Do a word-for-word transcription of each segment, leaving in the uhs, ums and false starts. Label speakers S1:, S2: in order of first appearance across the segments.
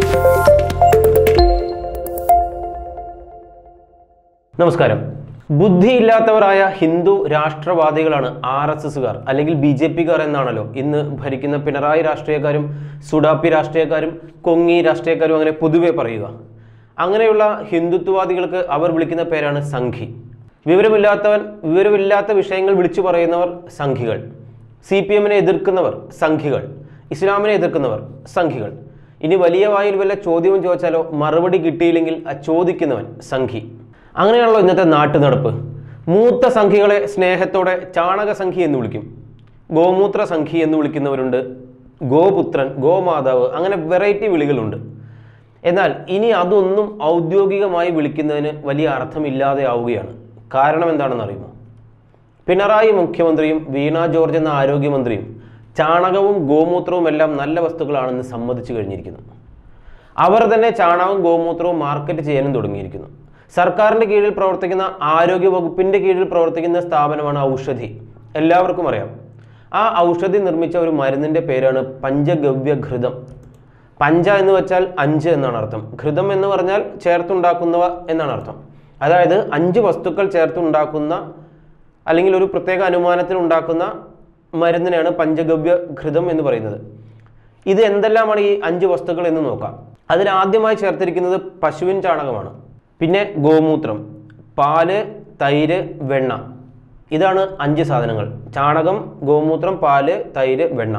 S1: നമസ്കാരം. ബുദ്ധിയില്ലാത്തവരായ ഹിന്ദു രാഷ്ട്രവാദികളാണ് ആർ എസ് എസുകാർ അല്ലെങ്കിൽ ബി ജെ പിക്കാർ എന്നാണല്ലോ ഇന്ന് ഭരിക്കുന്ന പിണറായി രാഷ്ട്രീയക്കാരും സുഡാപ്പി രാഷ്ട്രീയക്കാരും കൊങ്ങി രാഷ്ട്രീയക്കാരും അങ്ങനെ പൊതുവെ പറയുക. അങ്ങനെയുള്ള ഹിന്ദുത്വവാദികൾക്ക് അവർ വിളിക്കുന്ന പേരാണ് സംഘി. വിവരമില്ലാത്തവൻ വിവരമില്ലാത്ത വിഷയങ്ങൾ വിളിച്ചു പറയുന്നവർ സംഘികൾ. സി പി എമ്മിനെ എതിർക്കുന്നവർ സംഘികൾ. ഇസ്ലാമിനെ എതിർക്കുന്നവർ സംഘികൾ. ഇനി വലിയ വായിൽ വല്ല ചോദ്യവും ചോദിച്ചാലോ മറുപടി കിട്ടിയില്ലെങ്കിൽ ആ ചോദിക്കുന്നവൻ സംഘി. അങ്ങനെയാണല്ലോ ഇന്നത്തെ നാട്ടു നടപ്പ്. മൂത്ത സംഘികളെ സ്നേഹത്തോടെ ചാണക സംഘി എന്ന് വിളിക്കും, ഗോമൂത്ര സംഘി എന്ന് വിളിക്കുന്നവരുണ്ട്, ഗോപുത്രൻ, ഗോമാതാവ്, അങ്ങനെ വെറൈറ്റി വിളികളുണ്ട്. എന്നാൽ ഇനി അതൊന്നും ഔദ്യോഗികമായി വിളിക്കുന്നതിന് വലിയ അർത്ഥമില്ലാതെ ആവുകയാണ്. കാരണം എന്താണെന്ന് അറിയുമോ? പിണറായി മുഖ്യമന്ത്രിയും വീണ ജോർജ് എന്ന ആരോഗ്യമന്ത്രിയും ചാണകവും ഗോമൂത്രവും എല്ലാം നല്ല വസ്തുക്കളാണെന്ന് സമ്മതിച്ചു കഴിഞ്ഞിരിക്കുന്നു. അവർ തന്നെ ചാണകവും ഗോമൂത്രവും മാർക്കറ്റ് ചെയ്യാനും തുടങ്ങിയിരിക്കുന്നു. സർക്കാരിൻ്റെ കീഴിൽ പ്രവർത്തിക്കുന്ന ആരോഗ്യ വകുപ്പിൻ്റെ കീഴിൽ പ്രവർത്തിക്കുന്ന സ്ഥാപനമാണ് ഔഷധി. എല്ലാവർക്കും അറിയാം. ആ ഔഷധി നിർമ്മിച്ച ഒരു മരുന്നിൻ്റെ പേരാണ് പഞ്ചഗവ്യഘൃതം. പഞ്ച എന്ന് വെച്ചാൽ അഞ്ച് എന്നാണ് അർത്ഥം. ഘൃതം എന്ന് പറഞ്ഞാൽ ചേർത്തുണ്ടാക്കുന്നവ എന്നാണ് അർത്ഥം. അതായത് അഞ്ച് വസ്തുക്കൾ ചേർത്തുണ്ടാക്കുന്ന അല്ലെങ്കിൽ ഒരു പ്രത്യേക അനുമാനത്തിൽ ഉണ്ടാക്കുന്ന മരുന്നിനാണ് പഞ്ചഗവ്യഘൃതം എന്ന് പറയുന്നത്. ഇത് എന്തെല്ലാമാണ് ഈ അഞ്ച് വസ്തുക്കൾ എന്ന് നോക്കാം. അതിൽ ആദ്യമായി ചേർത്തിരിക്കുന്നത് പശുവിൻ ചാണകമാണ്. പിന്നെ ഗോമൂത്രം, പാല്, തൈര്, വെണ്ണ. ഇതാണ് അഞ്ച് സാധനങ്ങൾ. ചാണകം, ഗോമൂത്രം, പാല്, തൈര്, വെണ്ണ.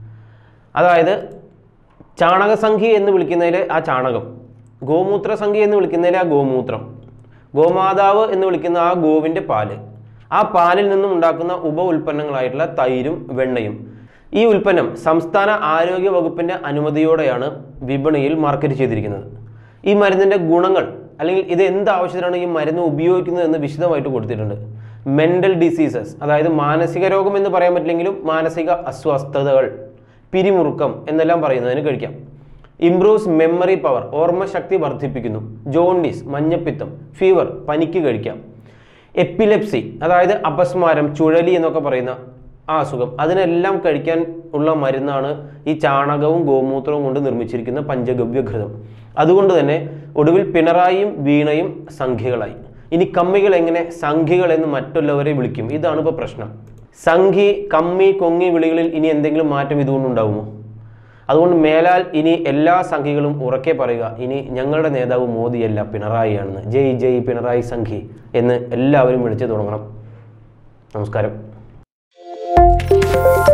S1: അതായത് ചാണകസംഖി എന്ന് വിളിക്കുന്നതിൽ ആ ചാണകം, ഗോമൂത്ര സംഖി എന്ന് വിളിക്കുന്നതിൽ ആ ഗോമൂത്രം, ഗോമാതാവ് എന്ന് വിളിക്കുന്ന ആ ഗോവിൻ്റെ പാല്, ആ പാലിൽ നിന്നും ഉണ്ടാക്കുന്ന ഉപ ഉൽപ്പന്നങ്ങളായിട്ടുള്ള തൈരും വെണ്ണയും. ഈ ഉൽപ്പന്നം സംസ്ഥാന ആരോഗ്യ വകുപ്പിൻ്റെ അനുമതിയോടെയാണ് വിപണിയിൽ മാർക്കറ്റ് ചെയ്തിരിക്കുന്നത്. ഈ മരുന്നിൻ്റെ ഗുണങ്ങൾ അല്ലെങ്കിൽ ഇത് എന്ത് ആവശ്യത്തിനാണ് ഈ മരുന്ന് ഉപയോഗിക്കുന്നത് എന്ന് വിശദമായിട്ട് കൊടുത്തിട്ടുണ്ട്. മെൻ്റൽ ഡിസീസസ്, അതായത് മാനസിക രോഗം എന്ന് പറയാൻ പറ്റില്ലെങ്കിലും മാനസിക അസ്വസ്ഥതകൾ, പിരിമുറുക്കം എന്നെല്ലാം പറയുന്നതിന് കഴിക്കാം. ഇംപ്രൂവ്സ് മെമ്മറി പവർ, ഓർമ്മശക്തി വർദ്ധിപ്പിക്കുന്നു. ജോണ്ടിസ്, മഞ്ഞപ്പിത്തം, ഫീവർ, പനിക്ക് കഴിക്കാം. എപ്പിലെപ്സി, അതായത് അപസ്മാരം, ചുഴലി എന്നൊക്കെ പറയുന്ന ആ അസുഖം, അതിനെല്ലാം കഴിക്കാൻ ഉള്ള മരുന്നാണ് ഈ ചാണകവും ഗോമൂത്രവും കൊണ്ട് നിർമ്മിച്ചിരിക്കുന്ന പഞ്ചഗവ്യഘൃതം. അതുകൊണ്ട് തന്നെ ഒടുവിൽ പിണറായിയും വീണയും സംഘികളായി. ഇനി കമ്മികൾ എങ്ങനെ സംഘികൾ എന്ന് മറ്റുള്ളവരെ വിളിക്കും? ഇതാണ് ഇപ്പോൾ പ്രശ്നം. സംഘി, കമ്മി, കൊങ്ങി വിളികളിൽ ഇനി എന്തെങ്കിലും മാറ്റം ഇതുകൊണ്ടുണ്ടാവുമോ? അതുകൊണ്ട് മേലാൽ ഇനി എല്ലാ സംഘികളും ഉറക്കെ പറയുക, ഇനി ഞങ്ങളുടെ നേതാവ് മോദിയല്ല പിണറായിയാണെന്ന്. ജയ് ജയ് പിണറായി സംഘി എന്ന് എല്ലാവരും വിളിച്ചു തുടങ്ങണം. നമസ്കാരം.